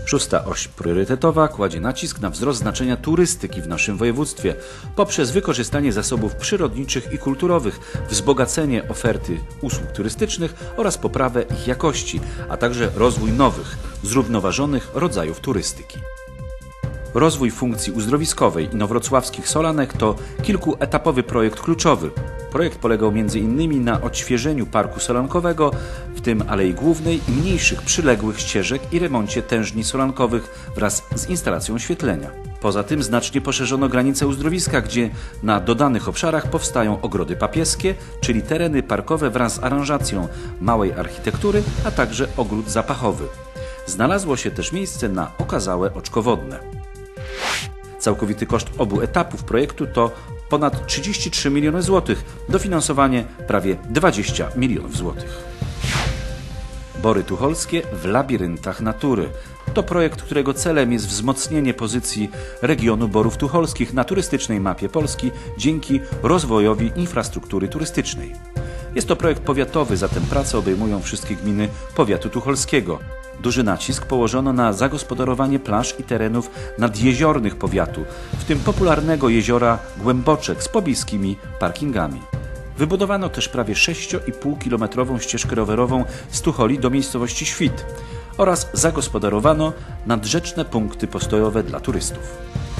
Szósta oś priorytetowa kładzie nacisk na wzrost znaczenia turystyki w naszym województwie poprzez wykorzystanie zasobów przyrodniczych i kulturowych, wzbogacenie oferty usług turystycznych oraz poprawę ich jakości, a także rozwój nowych, zrównoważonych rodzajów turystyki. Rozwój funkcji uzdrowiskowej inowrocławskich solanek to kilkuetapowy projekt kluczowy. Projekt polegał m.in. na odświeżeniu parku solankowego, w tym Alei Głównej i mniejszych przyległych ścieżek i remoncie tężni solankowych wraz z instalacją oświetlenia. Poza tym znacznie poszerzono granice uzdrowiska, gdzie na dodanych obszarach powstają ogrody papieskie, czyli tereny parkowe wraz z aranżacją małej architektury, a także ogród zapachowy. Znalazło się też miejsce na okazałe oczko wodne. Całkowity koszt obu etapów projektu to ponad 33 miliony złotych, dofinansowanie prawie 20 milionów złotych. Bory tucholskie w labiryntach natury. To projekt, którego celem jest wzmocnienie pozycji regionu Borów Tucholskich na turystycznej mapie Polski dzięki rozwojowi infrastruktury turystycznej. Jest to projekt powiatowy, zatem prace obejmują wszystkie gminy powiatu tucholskiego. Duży nacisk położono na zagospodarowanie plaż i terenów nadjeziornych powiatu, w tym popularnego jeziora Głęboczek z pobliskimi parkingami. Wybudowano też prawie 6,5-kilometrową ścieżkę rowerową z Tucholi do miejscowości Świt oraz zagospodarowano nadrzeczne punkty postojowe dla turystów.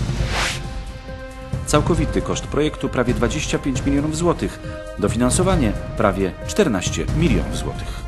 Całkowity koszt projektu prawie 25 milionów złotych, dofinansowanie prawie 14 milionów złotych.